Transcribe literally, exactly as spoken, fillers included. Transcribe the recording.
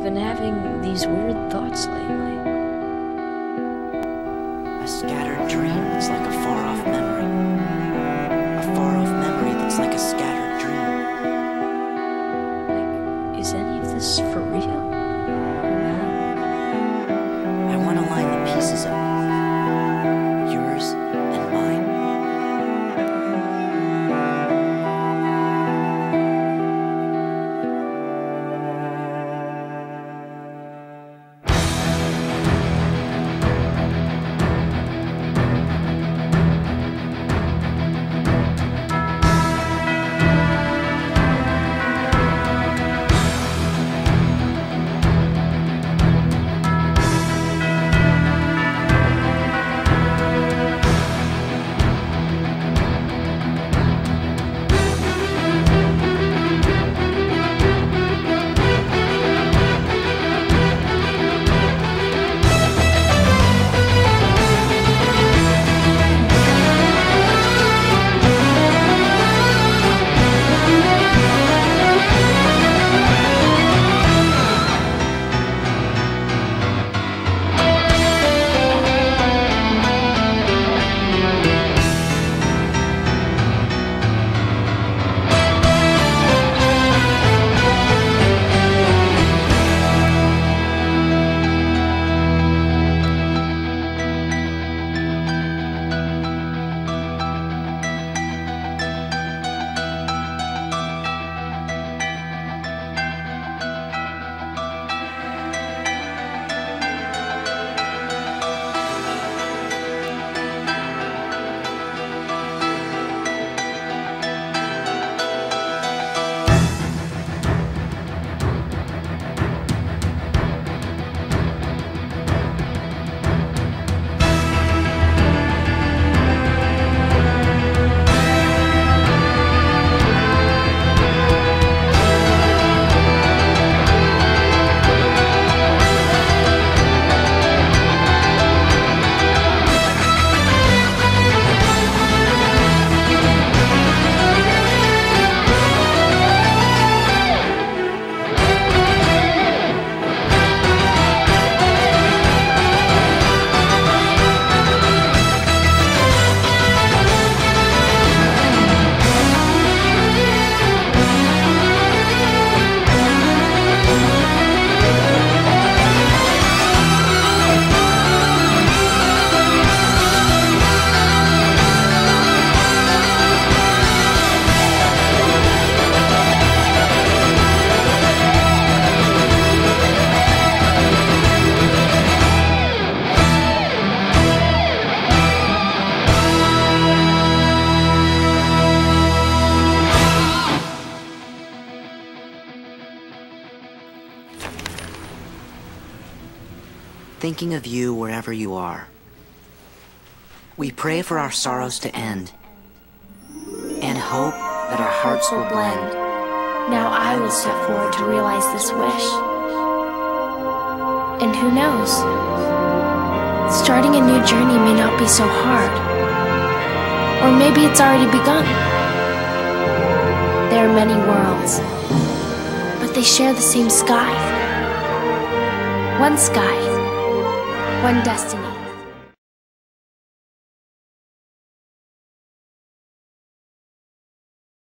I've been having these weird thoughts lately. A scattered dream that's like a far-off memory. A far-off memory that's like a scattered dream. Like, is any of this for real? I want to line the pieces up. Yours and mine. Thinking of you wherever you are. We pray for our sorrows to end, and hope that our hearts will blend. Now I will step forward to realize this wish. And who knows? Starting a new journey may not be so hard. Or maybe it's already begun. There are many worlds, but they share the same sky. One sky. One destiny.